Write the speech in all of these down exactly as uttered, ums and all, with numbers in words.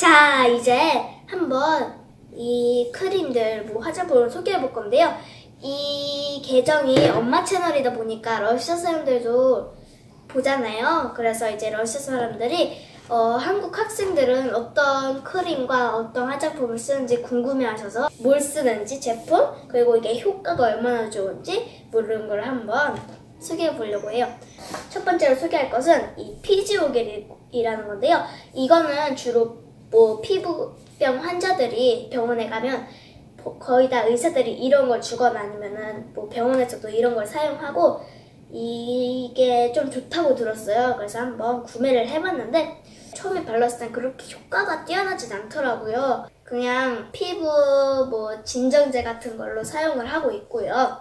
자, 이제 한번 이 크림들, 뭐 화장품을 소개해 볼 건데요. 이 계정이 엄마 채널이다 보니까 러시아 사람들도 보잖아요. 그래서 이제 러시아 사람들이 어, 한국 학생들은 어떤 크림과 어떤 화장품을 쓰는지 궁금해하셔서 뭘 쓰는지 제품, 그리고 이게 효과가 얼마나 좋은지 모르는 걸 한번 소개해 보려고 해요. 첫 번째로 소개할 것은 이 피지오겔이라는 건데요. 이거는 주로 뭐 피부병 환자들이 병원에 가면 거의 다 의사들이 이런 걸 주거나 아니면은 뭐 병원에서도 이런 걸 사용하고 이게 좀 좋다고 들었어요. 그래서 한번 구매를 해봤는데 처음에 발랐을 땐 그렇게 효과가 뛰어나진 않더라고요. 그냥 피부 뭐 진정제 같은 걸로 사용을 하고 있고요.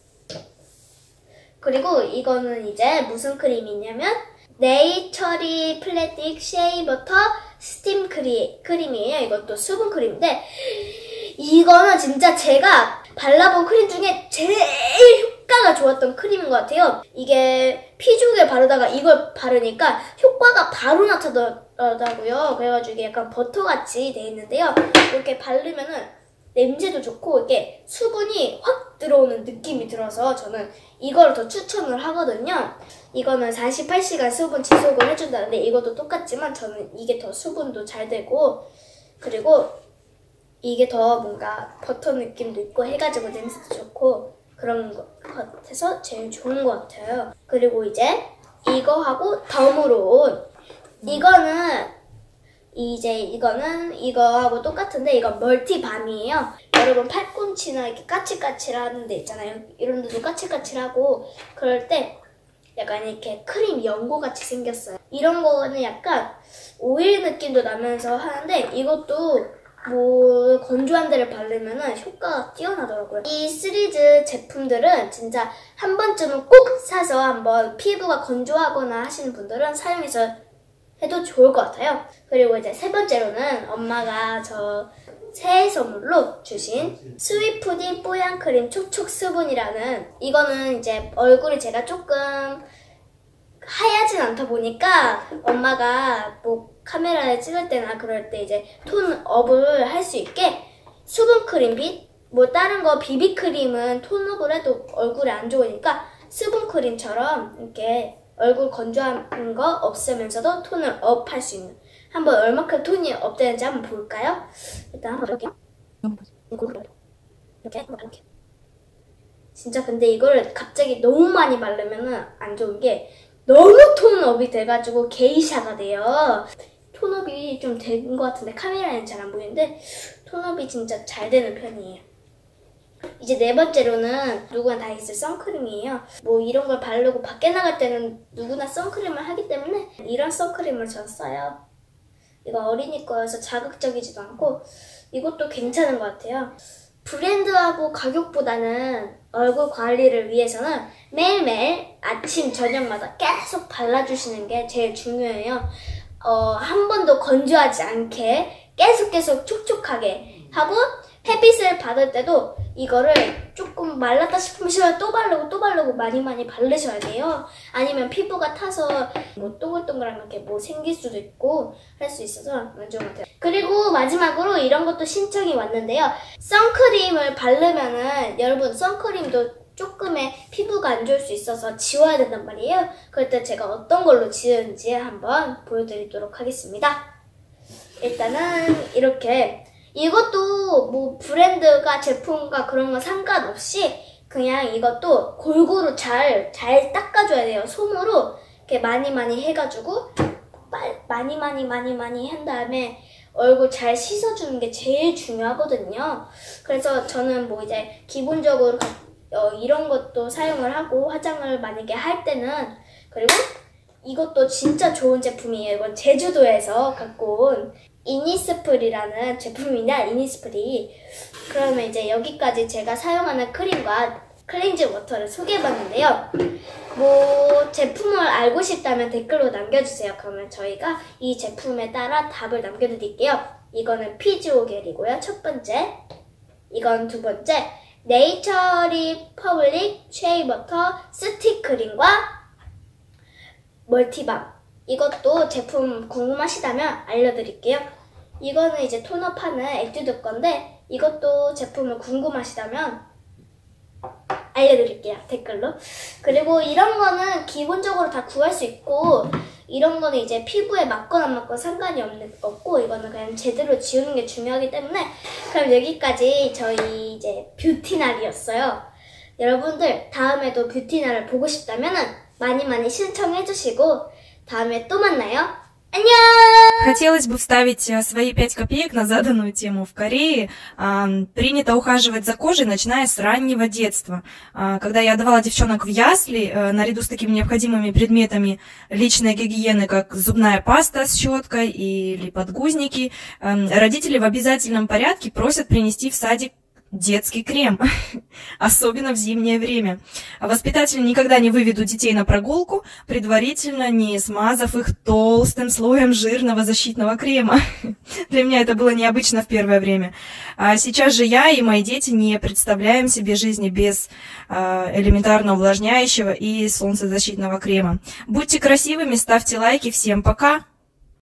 그리고 이거는 이제 무슨 크림이냐면 네이처리 플래틱 쉐이버터 스팀 크리, 크림이에요. 이것도 수분 크림인데 이거는 진짜 제가 발라본 크림 중에 제일 효과가 좋았던 크림인 것 같아요. 이게 피죽에 바르다가 이걸 바르니까 효과가 바로 나타나더라고요. 그래가지고 이게 약간 버터같이 돼 있는데요. 이렇게 바르면은 냄새도 좋고 이게 수분이 확 들어오는 느낌이 들어서 저는 이걸 더 추천을 하거든요. 이거는 사십팔 시간 수분 지속을 해준다는데 이것도 똑같지만 저는 이게 더 수분도 잘 되고 그리고 이게 더 뭔가 버터 느낌도 있고 해가지고 냄새도 좋고 그런 것 같아서 제일 좋은 것 같아요. 그리고 이제 이거하고 덤으로 온 이거는 이제 이거는 이거하고 똑같은데 이건 멀티밤이에요. 여러분 팔꿈치나 이렇게 까칠까칠한 데 있잖아요. 이런 데도 까칠까칠하고 그럴 때 약간 이렇게 크림 연고같이 생겼어요. 이런 거는 약간 오일 느낌도 나면서 하는데 이것도 뭐 건조한 데를 바르면은 효과가 뛰어나더라고요. 이 시리즈 제품들은 진짜 한 번쯤은 꼭 사서 한번 피부가 건조하거나 하시는 분들은 사용해서 해도 좋을 것 같아요. 그리고 이제 세 번째로는 엄마가 저 새해 선물로 주신 스윗푸딩 뽀얀크림 촉촉 수분이라는 이거는 이제 얼굴이 제가 조금 하얗진 않다 보니까 엄마가 뭐 카메라에 찍을 때나 그럴 때 이제 톤업을 할 수 있게 수분 크림 빛, 뭐 다른 거 비비크림은 톤업을 해도 얼굴에 안 좋으니까 수분 크림처럼 이렇게 얼굴 건조한 거 없애면서도 톤을 업 할 수 있는 한번 얼마큼 톤이 업 되는지 한번 볼까요? 일단 한번 볼게요. 이렇게 한번 이렇게 진짜 근데 이걸 갑자기 너무 많이 바르면은 안 좋은 게 너무 톤업이 돼가지고 게이샤가 돼요. 톤업이 좀 된 것 같은데 카메라에는 잘 안 보이는데 톤업이 진짜 잘 되는 편이에요. 이제 네 번째로는 누구나 다 있을 선크림이에요. 뭐 이런 걸 바르고 밖에 나갈 때는 누구나 선크림을 하기 때문에 이런 선크림을 전 써요. 이거 어린이 거여서 자극적이지도 않고 이것도 괜찮은 것 같아요. 브랜드하고 가격보다는 얼굴 관리를 위해서는 매일매일 아침 저녁마다 계속 발라주시는 게 제일 중요해요. 어, 한 번도 건조하지 않게 계속 계속 촉촉하게 하고 햇빛을 받을 때도 이거를 조금 말랐다 싶으면 또 바르고 또 바르고 많이 많이 바르셔야 돼요. 아니면 피부가 타서 뭐 동글동글한 이렇게 뭐 생길 수도 있고 할 수 있어서 안 좋은 것 같아요. 그리고 마지막으로 이런 것도 신청이 왔는데요. 선크림을 바르면은 여러분 선크림도 조금의 피부가 안 좋을 수 있어서 지워야 된단 말이에요. 그럴 때 제가 어떤 걸로 지우는지 한번 보여드리도록 하겠습니다. 일단은 이렇게 이것도 뭐 브랜드가 제품과 그런 거 상관없이 그냥 이것도 골고루 잘, 잘 닦아줘야 돼요. 솜으로 이렇게 많이 많이 해가지고 많이 많이 많이 많이 한 다음에 얼굴 잘 씻어주는 게 제일 중요하거든요. 그래서 저는 뭐 이제 기본적으로 어, 이런 것도 사용을 하고 화장을 만약에 할 때는 그리고 이것도 진짜 좋은 제품이에요. 이건 제주도에서 갖고 온 이니스프리라는 제품이냐 이니스프리. 그러면 이제 여기까지 제가 사용하는 크림과 클렌징 워터를 소개해봤는데요. 뭐 제품을 알고 싶다면 댓글로 남겨주세요. 그러면 저희가 이 제품에 따라 답을 남겨드릴게요. 이거는 피지오겔이고요. 첫 번째. 이건 두 번째. 네이처리 퍼블릭 쉐이버터 스틱 크림과 멀티밤. 이것도 제품 궁금하시다면 알려드릴게요. 이거는 이제 토너 파는 에뛰드 건데 이것도 제품을 궁금하시다면 알려드릴게요, 댓글로. 그리고 이런 거는 기본적으로 다 구할 수 있고 이런 거는 이제 피부에 맞건 안 맞건 상관이 없는, 없고 이거는 그냥 제대로 지우는 게 중요하기 때문에. 그럼 여기까지 저희 이제 뷰티날이었어요. 여러분들 다음에도 뷰티날을 보고 싶다면 많이 많이 신청해주시고 다음에 또 만나요. 안녕! Хотелось бы вставить свои пять копеек на заданную тему. В Корее а, принято ухаживать за кожей, начиная с раннего детства. А, когда я отдавала девчонок в ясли, а, наряду с такими необходимыми предметами личной гигиены, как зубная паста с щеткой или подгузники, а, родители в обязательном порядке просят принести в садик детский крем, особенно в зимнее время. Воспитатели никогда не выведут детей на прогулку, предварительно не смазав их толстым слоем жирного защитного крема. Для меня это было необычно в первое время. А сейчас же я и мои дети не представляем себе жизни без элементарно увлажняющего и солнцезащитного крема. Будьте красивыми, ставьте лайки. Всем пока!